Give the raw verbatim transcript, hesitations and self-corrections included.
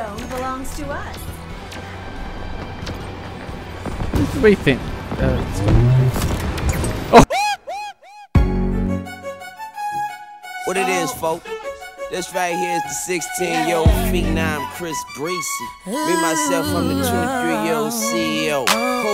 zone belongs to us. What do we think? Uh, oh! What it is, folk? This right here is the sixteen-year-old phenom Chris Breezy. Me, myself, I'm the twenty-three-year-old C E O.